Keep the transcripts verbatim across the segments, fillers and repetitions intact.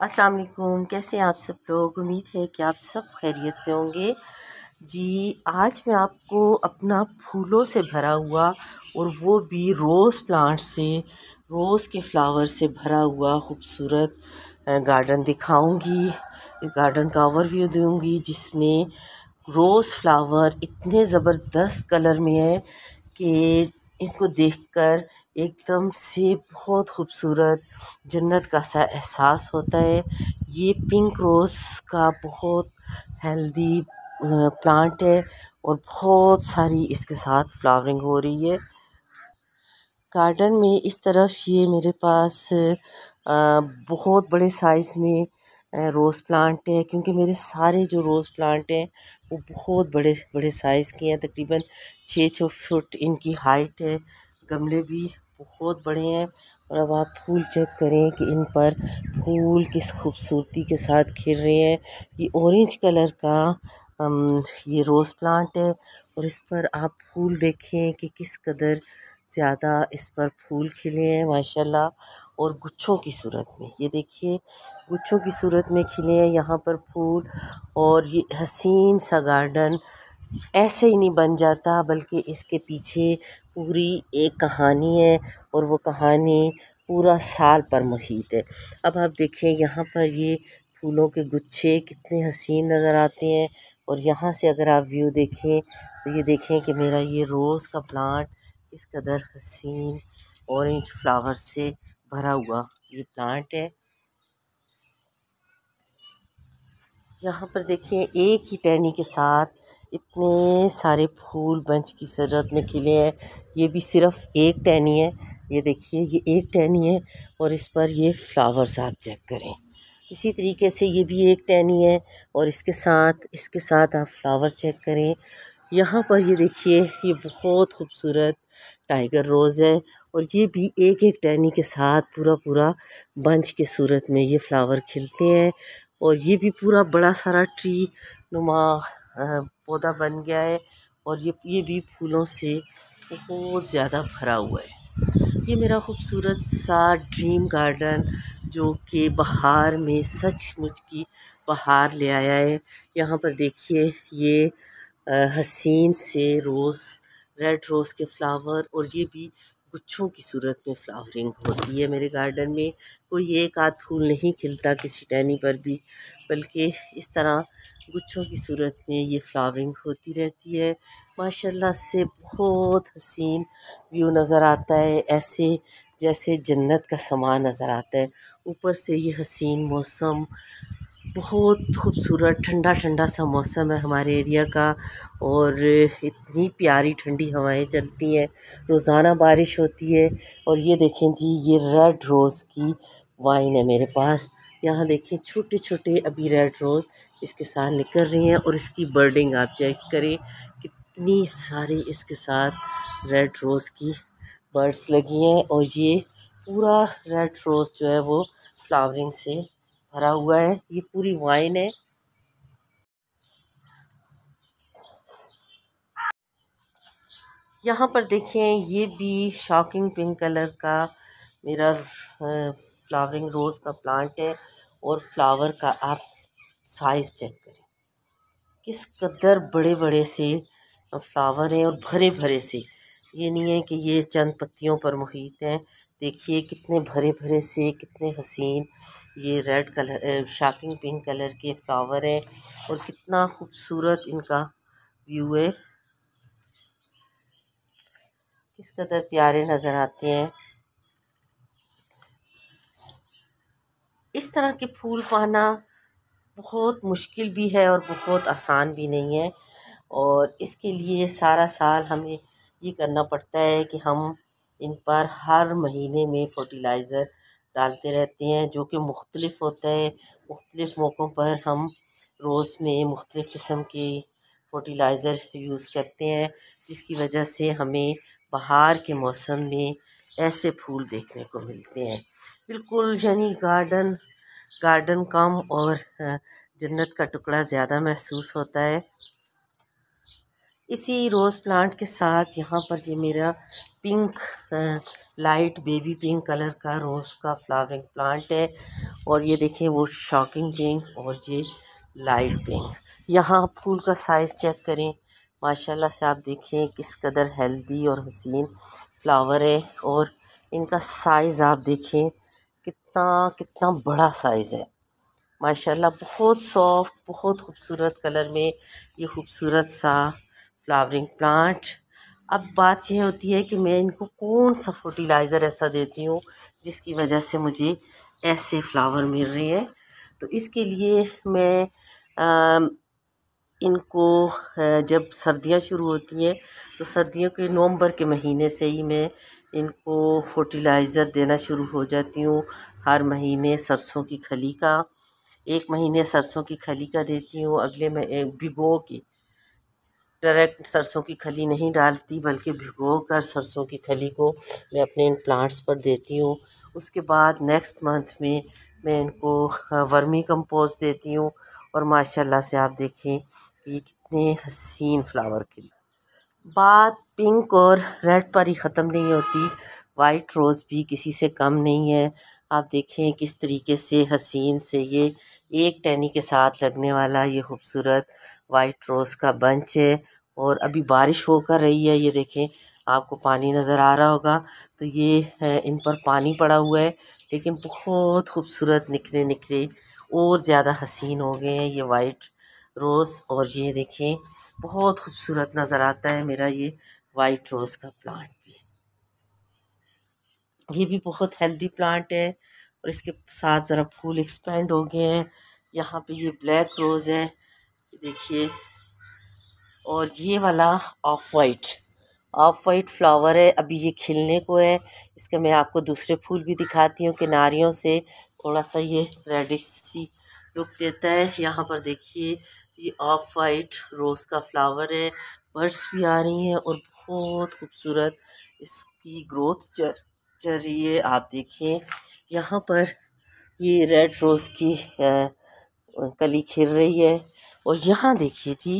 अस्सलाम वालेकुम। कैसे हैं आप सब लोग? उम्मीद है कि आप सब खैरियत से होंगे। जी, आज मैं आपको अपना फूलों से भरा हुआ और वो भी रोज़ प्लांट से, रोज़ के फ्लावर से भरा हुआ खूबसूरत गार्डन दिखाऊंगी। गार्डन का ओवरव्यू दूंगी जिसमें रोज़ फ्लावर इतने ज़बरदस्त कलर में है कि इनको देखकर एकदम से बहुत खूबसूरत जन्नत का सा एहसास होता है। ये पिंक रोज़ का बहुत हेल्दी प्लांट है और बहुत सारी इसके साथ फ्लावरिंग हो रही है। गार्डन में इस तरफ ये मेरे पास आ, बहुत बड़े साइज़ में रोज़ प्लांट है, क्योंकि मेरे सारे जो रोज़ प्लांट हैं वो बहुत बड़े बड़े साइज़ के हैं। तकरीबन छः छः फुट इनकी हाइट है। गमले भी बहुत बड़े हैं। और अब आप फूल चेक करें कि इन पर फूल किस खूबसूरती के साथ खिल रहे हैं। ये ऑरेंज कलर का um, ये रोज़ प्लांट है और इस पर आप फूल देखें कि किस कदर ज़्यादा इस पर फूल खिले हैं माशाल्लाह। और गुच्छों की सूरत में ये देखिए, गुच्छों की सूरत में खिले हैं यहाँ पर फूल। और ये हसीन सा गार्डन ऐसे ही नहीं बन जाता, बल्कि इसके पीछे पूरी एक कहानी है और वो कहानी पूरा साल पर मुहित है। अब आप देखें यहाँ पर ये फूलों के गुच्छे कितने हसीन नज़र आते हैं। और यहाँ से अगर आप व्यू देखें तो ये देखें कि मेरा ये रोज़ का प्लांट इस कदर हसीन ऑरेंज फ्लावर से भरा हुआ ये प्लांट है। यहाँ पर देखिए एक ही टहनी के साथ इतने सारे फूल बंच की सूरत में खिले हैं। ये भी सिर्फ एक टहनी है। ये देखिए ये एक टहनी है और इस पर ये फ्लावर्स आप चेक करें। इसी तरीके से ये भी एक टहनी है और इसके साथ इसके साथ आप फ्लावर चेक करें। यहाँ पर ये देखिए ये बहुत खूबसूरत टाइगर रोज़ है और ये भी एक एक टहनी के साथ पूरा पूरा बंच के सूरत में ये फ्लावर खिलते हैं। और ये भी पूरा बड़ा सारा ट्री नुमा पौधा बन गया है और ये ये भी फूलों से बहुत ज़्यादा भरा हुआ है। ये मेरा खूबसूरत सा ड्रीम गार्डन जो कि बहार में सचमुच की बहार ले आया है। यहाँ पर देखिए ये हसीन से रोज़, रेड रोज़ के फ्लावर और ये भी गुच्छों की सूरत में फ्लावरिंग होती है मेरे गार्डन में। कोई एक आध फूल नहीं खिलता किसी टहनी पर भी, बल्कि इस तरह गुच्छों की सूरत में ये फ्लावरिंग होती रहती है। माशाल्लाह से बहुत हसीन व्यू नज़र आता है, ऐसे जैसे जन्नत का समा नज़र आता है। ऊपर से ये हसीन मौसम, बहुत खूबसूरत ठंडा ठंडा सा मौसम है हमारे एरिया का और इतनी प्यारी ठंडी हवाएं चलती हैं। रोज़ाना बारिश होती है। और ये देखें जी ये रेड रोज़ की वाइन है मेरे पास। यहाँ देखें छोटे छोटे अभी रेड रोज़ इसके साथ निकल रही हैं और इसकी बर्डिंग आप चेक करें कितनी सारी इसके साथ रेड रोज़ की बर्ड्स लगी हैं। और ये पूरा रेड रोज़ जो है वो फ्लावरिंग से भरा हुआ है। ये पूरी वाइन है। यहाँ पर देखें ये भी शॉकिंग पिंक कलर का मेरा फ्लावरिंग रोज़ का प्लांट है और फ्लावर का आप साइज़ चेक करें किस कदर बड़े बड़े से फ्लावर हैं और भरे भरे से। ये नहीं है कि ये चंद पत्तियों पर मुहित हैं। देखिए कितने भरे भरे से, कितने हसीन ये red colour shocking pink colour के फ्लावर हैं और कितना खूबसूरत इनका व्यू है, किस कदर प्यारे नज़र आते हैं। इस तरह के फूल पाना बहुत मुश्किल भी है और बहुत आसान भी नहीं है। और इसके लिए सारा साल हमें ये करना पड़ता है कि हम इन पर हर महीने में फर्टिलाइज़र डालते रहते हैं, जो कि मुख्तलिफ़ होता है। मुख्तलिफ़ मौक़ों पर हम रोज़ में मुख्तलिफ़ किस्म के फर्टिलाइज़र यूज़ करते हैं, जिसकी वजह से हमें बहार के मौसम में ऐसे फूल देखने को मिलते हैं। बिल्कुल यानी गार्डन गार्डन कम और जन्नत का टुकड़ा ज़्यादा महसूस होता है। इसी रोज़ प्लांट के साथ यहाँ पर ये मेरा pink light baby pink colour का रोज़ का फ्लावरिंग प्लांट है اور یہ دیکھیں وہ شاکنگ پنک اور یہ لائٹ پنک. یہاں آپ پھول کا سائز چیک کریں، ماشاءاللہ سے آپ دیکھیں کس قدر ہیلدی اور حسین فلاور ہے. اور ان کا سائز آپ دیکھیں کتنا کتنا بڑا سائز ہے ماشاءاللہ. بہت سافٹ، بہت خوبصورت کلر میں یہ خوبصورت سا فلاورنگ پلانٹ. اب بات یہ ہوتی ہے کہ میں ان کو کون سا فرٹیلائزر ایسا دیتی ہوں جس کی وجہ سے مجھے ایسے فلاور مل رہے ہیں. تو اس کے لیے میں ان کو جب سردیاں شروع ہوتی ہیں تو سردیوں کے نومبر کے مہینے سے ہی میں ان کو فرٹیلائزر دینا شروع ہو جاتی ہوں. ہر مہینے سرسوں کی کھلی کا، ایک مہینے سرسوں کی کھلی کا دیتی ہوں، اگلے میں بھگو کے، ڈائریکٹ سرسوں کی کھلی نہیں ڈالتی بلکہ بھگو کر سرسوں کی کھلی کو میں اپنے ان پلانٹس پر دیتی ہوں. اس کے بعد نیکسٹ منتھ میں میں ان کو ورمی کمپوسٹ دیتی ہوں. اور ماشاءاللہ سے آپ دیکھیں کہ یہ کتنے حسین فلاور کھلے. بات پنک اور ریڈ پر ہی ختم نہیں ہوتی، وائٹ روز بھی کسی سے کم نہیں ہے. آپ دیکھیں کس طریقے سے حسین سے یہ ایک ٹہنی کے ساتھ لگنے والا یہ خوبصورت وائٹ روز کا بنچ ہے. اور ابھی بارش ہو کر رہی ہے، یہ دیکھیں آپ کو پانی نظر آ رہا ہوگا تو یہ ان پر پانی پڑا ہوا ہے لیکن بہت خوبصورت نکھرے نکھرے اور زیادہ حسین ہو گئے ہیں یہ وائٹ روز. اور یہ دیکھیں بہت خوبصورت نظر آتا ہے میرا یہ وائٹ روز کا پلانٹ بھی. یہ بھی بہت ہیلدی پلانٹ ہے اور اس کے ساتھ ذرا پھول ایکسپینڈ ہو گئے ہیں. یہاں پہ یہ بلیک روز ہے دیکھیے، اور یہ والا off white off white flower ہے، ابھی یہ کھلنے کو ہے. اس کے میں آپ کو دوسرے پھول بھی دکھاتی ہوں، کناریوں سے تھوڑا سا یہ ریڈش سی لک دیتا ہے. یہاں پر دیکھیے یہ آف وائٹ روز کا فلاور ہے، برڈس بھی آ رہی ہیں اور بہت خوبصورت اس کی گروتھ چل چل رہی ہے. آپ دیکھیں یہاں پر یہ ریڈ روز کی کلی کھل رہی ہے. اور یہاں دیکھیے جی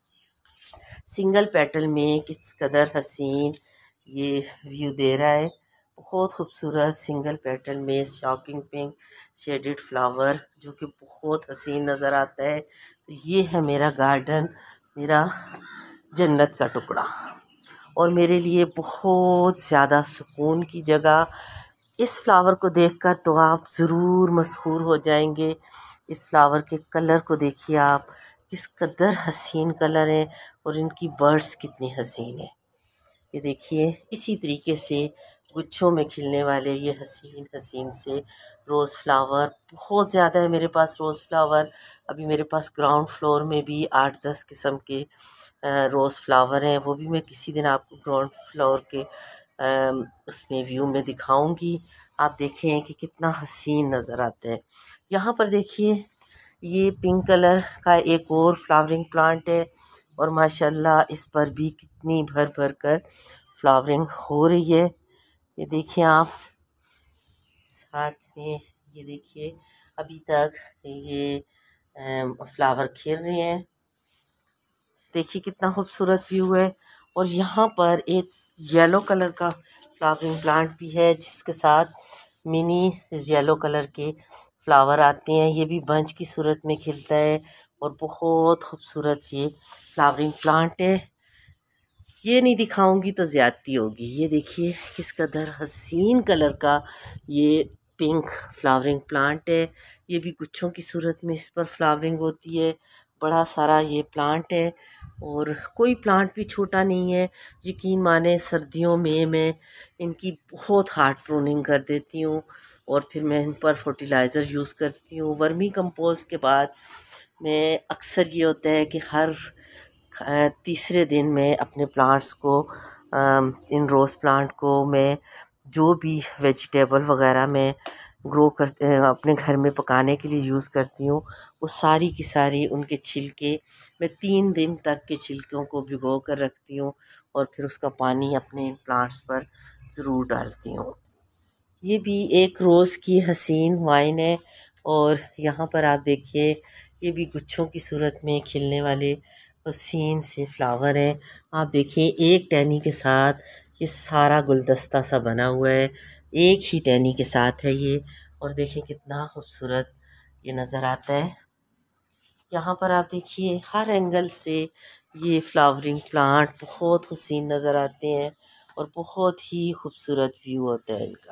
سنگل پیٹل میں کس قدر حسین یہ ویو دے رہا ہے. بہت خوبصورت سنگل پیٹل میں شاکنگ پنک شیڈڈ فلاور جو کہ بہت حسین نظر آتا ہے. تو یہ ہے میرا گارڈن، میرا جنت کا ٹکڑا اور میرے لیے بہت زیادہ سکون کی جگہ. اس فلاور کو دیکھ کر تو آپ ضرور مسحور ہو جائیں گے. اس فلاور کے کلر کو دیکھیے آپ کس قدر حسین کلر ہیں اور ان کی برڈس کتنی حسین ہیں. یہ دیکھیے اسی طریقے سے گچھوں میں کھلنے والے یہ حسین حسین سے روز فلاور بہت زیادہ ہے میرے پاس روز فلاور. ابھی میرے پاس گراؤنڈ فلور میں بھی آٹھ دس قسم کے روز فلاور ہیں، وہ بھی میں کسی دن آپ کو گراؤنڈ فلور کے اس میں ویو میں دکھاؤں گی. آپ دیکھیں کہ کتنا حسین نظر آتا ہے. یہاں پر دیکھیے یہ پنک کلر کا ایک اور فلاورنگ پلانٹ ہے اور ماشاءاللہ اس پر بھی کتنی بھر بھر کر فلاورنگ ہو رہی ہے. یہ دیکھیں آپ ساتھ میں، یہ دیکھیے ابھی تک یہ فلاور کھل رہے ہیں. دیکھیے کتنا خوبصورت ویو ہے. اور یہاں پر ایک یلو کلر کا فلاورنگ پلانٹ بھی ہے جس کے ساتھ منی یلو کلر کے فلاور آتے ہیں. یہ بھی بنچ کی صورت میں کھلتا ہے اور بہت خوبصورت یہ فلاورنگ پلانٹ ہے. یہ نہیں دکھاؤں گی تو زیادتی ہوگی. یہ دیکھیے کس قدر حسین کلر کا یہ پنک فلاورنگ پلانٹ ہے. یہ بھی گچھوں کی صورت میں اس پر فلاورنگ ہوتی ہے. بڑا سارا یہ پلانٹ ہے اور کوئی پلانٹ بھی چھوٹا نہیں ہے. یقین مانیں سردیوں میں میں ان کی بہت ہارڈ پروننگ کر دیتی ہوں اور پھر میں ان پر فرٹیلائزر یوز کرتی ہوں. ورمی کمپوسٹ کے بعد میں اکثر یہ ہوتا ہے کہ ہر تیسرے دن میں اپنے پلانٹس کو ان روز پلانٹ کو میں جو بھی ویجیٹیبل وغیرہ میں گرو کرتے اپنے گھر میں پکانے کے لیے یوز کرتی ہوں وہ ساری کی ساری ان کے چھلکے میں تین دن تک کے چھلکوں کو بھگو کر رکھتی ہوں اور پھر اس کا پانی اپنے پلانٹس پر ضرور ڈالتی ہوں. یہ بھی ایک روز کی حسین وائن ہے اور یہاں پر آپ دیکھیے یہ بھی گچھوں کی صورت میں کھلنے والے حسین سے فلاور ہیں. آپ دیکھیں ایک ٹہنی کے ساتھ یہ سارا گلدستہ سا بنا ہوا ہے، ایک ہی ٹہنی کے ساتھ ہے یہ اور دیکھیں کتنا خوبصورت یہ نظر آتا ہے۔ یہاں پر آپ دیکھیے ہر اینگل سے یہ فلاورنگ پلانٹ بہت حسین نظر آتے ہیں اور بہت ہی خوبصورت ویو ہوتا ہے ان کا۔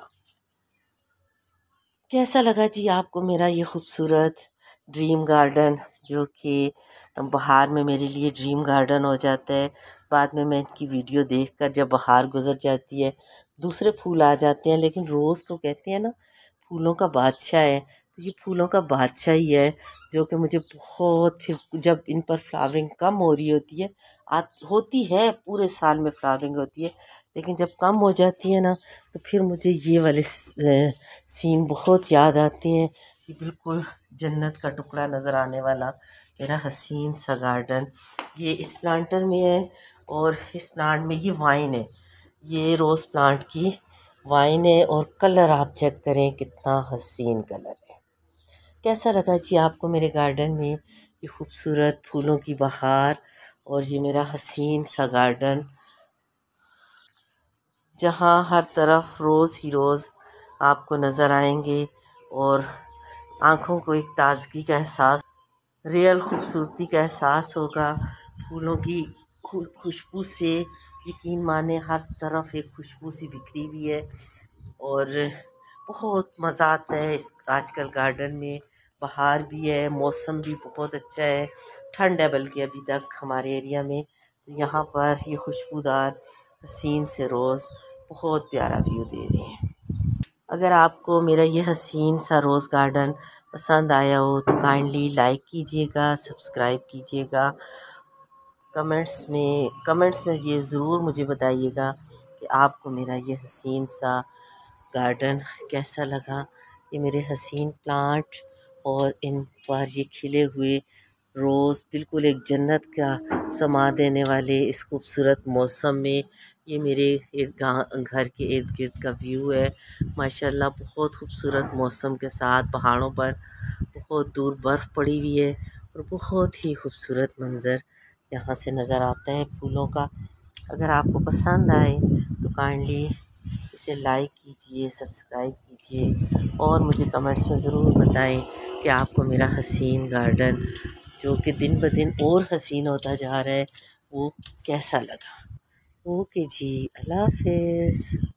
کیسا لگا جی آپ کو میرا یہ خوبصورت ڈریم گارڈن، جو کہ بہار میں میرے لیے ڈریم گارڈن ہو جاتا ہے۔ بعد میں میں ان کی ویڈیو دیکھ کر جب بہار گزر جاتی ہے دوسرے پھول آ جاتے ہیں، لیکن روز کو کہتے ہیں نا پھولوں کا بادشاہ ہے، تو یہ پھولوں کا بادشاہ ہی ہے، جو کہ مجھے بہت، پھر جب ان پر فلاورنگ کم ہو رہی ہوتی ہے، ہوتی ہے پورے سال میں فلاورنگ ہوتی ہے، لیکن جب کم ہو جاتی ہے نا تو پھر مجھے یہ والے سین بہت یاد آتے ہیں کہ بالکل جنت کا ٹکڑا نظر آنے والا میرا حسین سا گارڈن یہ اس پلانٹر میں ہے۔ اور اس پلانٹ میں یہ وائن ہے، یہ روز پلانٹ کی وائن ہے، اور کلر آپ چیک کریں کتنا حسین کلر ہے۔ کیسا لگا جی آپ کو میرے گارڈن میں یہ خوبصورت پھولوں کی بہار اور یہ میرا حسین سا گارڈن، جہاں ہر طرف روز ہی روز آپ کو نظر آئیں گے اور آنکھوں کو ایک تازگی کا احساس، ریئل خوبصورتی کا احساس ہوگا۔ پھولوں کی خوشبو سے یقین مانیں ہر طرف ایک خوشبو سی بکھری ہوئی ہے، اور بہت مزہ آتا ہے اس آج کل گارڈن میں۔ بہار بھی ہے، موسم بھی بہت اچھا ہے، ٹھنڈ ہے بلکہ ابھی تک ہمارے ایریا میں۔ یہاں پر یہ خوشبودار حسین سے روز بہت پیارا ویو دے رہے ہیں۔ اگر آپ کو میرا یہ حسین سا روز گارڈن پسند آیا ہو تو کائنڈلی لائک کیجیے گا، سبسکرائب کیجیے گا، کمنٹس میں کمنٹس میں یہ ضرور مجھے بتائیے گا کہ آپ کو میرا یہ حسین سا گارڈن کیسا لگا۔ یہ میرے حسین پلانٹ اور ان پر یہ کھلے ہوئے روز بالکل ایک جنت کا سما دینے والے اس خوبصورت موسم میں یہ میرے گھر کے ارد گرد کا ویو ہے۔ ماشاءاللہ بہت خوبصورت موسم کے ساتھ پہاڑوں پر بہت دور برف پڑی ہوئی ہے، اور بہت ہی خوبصورت منظر یہاں سے نظر آتا ہے پھولوں کا۔ اگر آپ کو پسند آئے تو کائنڈلی اسے لائک کیجئے، سبسکرائب کیجئے، اور مجھے کمنٹس میں ضرور بتائیں کہ آپ کو میرا حسین گارڈن، جو کہ دن بہ دن اور حسین ہوتا جا رہا ہے، وہ کیسا لگا۔ اوکے جی، اللہ حافظ۔